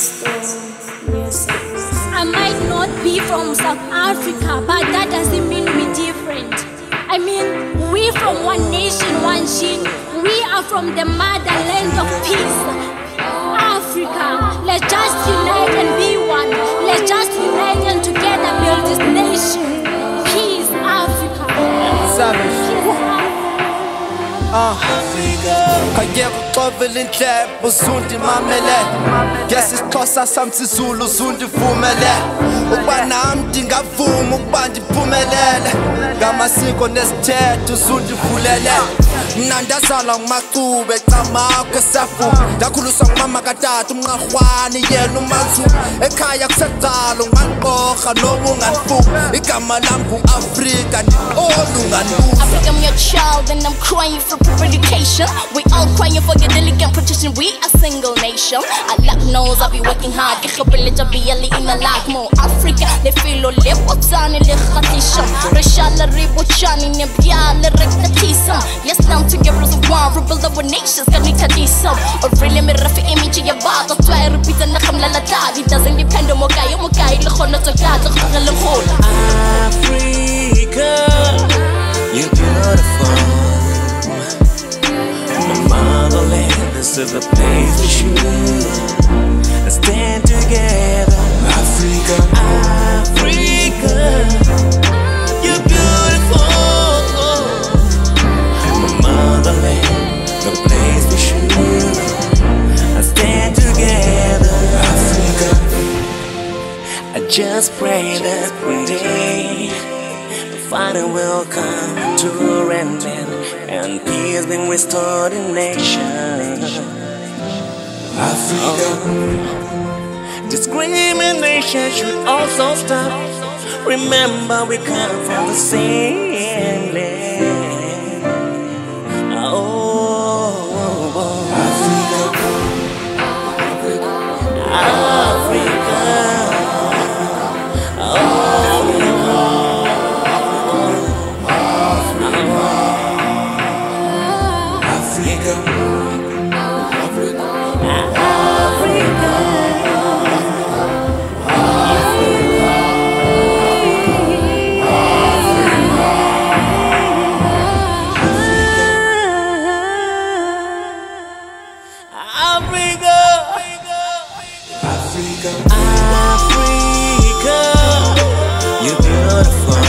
I might not be from South Africa, but that doesn't mean we're different. I mean, we from one nation, one sheen. We are from the motherland of peace. Africa, let's just unite and be one. Let's just unite and together build this nation. Peace, Africa. Kayekuxovela indlebe uzundi mamele Yes isixhosa sami sisulu uzundi vumele Ukuba nami ndingavuma ukuba ndiphumelele Ngamasiko nesithethe uzundi vulele Mina ndazalwa ngumacube camakho esafu Ndakhuliswa ngumama katata umnqarhwane yena umanzu Ekhaya kusaqala unganqorha noma unganifuku Igama lami ngu-Afrika ndinolunganuza Africa, I'm your child and I'm crying for proper education. We all crying for your delicate protection. We a single nation. Allah knows I'll be working hard. I'll be in a lot more. Africa, they feel all lip what's on in the khatisha. Reshala ribochani nebiala rektatism. Yes, now together as one, rebuild our nations. Can we tadism? Or really me rafi image ya bata. Try repeat and nakam lalata. It doesn't depend on mokai. Mokai lekhona tagad lekhala khol. Africa, you're beautiful. My motherland, this is the place we should stand together. Africa, Africa, you're beautiful. My motherland, the place we should stand together. Africa, I just pray that one day fighting will come to an end and peace being restored in nation. Africa, discrimination should also stop. Remember, we come from the same land. Africa, Africa. Africa, you're beautiful.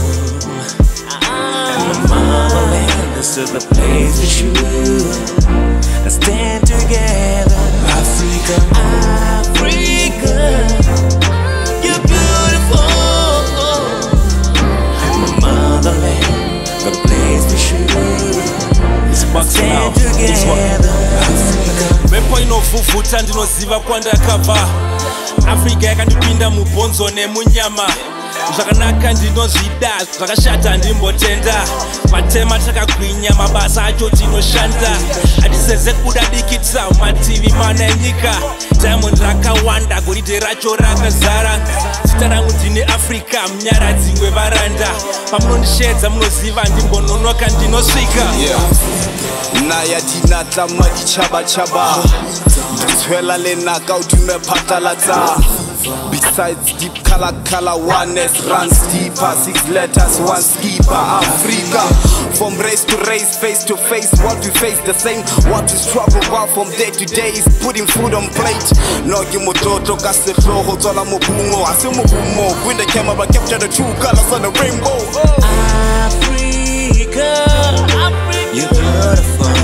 My motherland, this is the place we should stand together. Africa, Africa, you're beautiful. My motherland, the place we should stand together. Mepo inovuvuta ndinoziva kwandakabva Afrika yakandipinda mubhonzo nemunyama Zvakanaka ndinozvida, zvakashata ndimbotenda Matema takagwinya, mabasa acho tinoshanda Hatizeze kudadikitsa mativi mana enyika Diamond rakawanda, goridhe racho rakazara Zita rangu ndine Afrika, munyaradzi wevaranda Pamunondishedza munoziva ndimbononoka ndinosvika Naya dinatla madi chaba chaba Ndithwela lenaka udume phatlalatsa Besides deep color oneness runs deeper 6 letters, one skipper Africa, from race to race, face to face What we face the same, what we struggle about from day to day Is putting food on plate Nogi mototo kasehloho Tola mobungo, ase mobumo When the camera capture the true colors on the rainbow Africa, you're beautiful.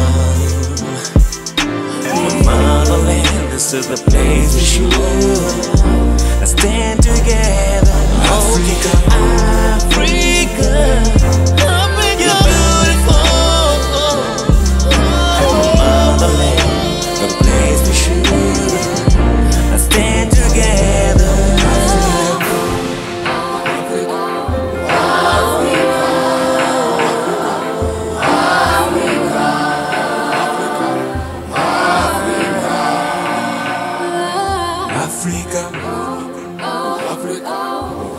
My motherland, this is the place we should stand together. Africa, Africa, you're beautiful. My motherland, the place we should stand together. Africa, Africa, Africa.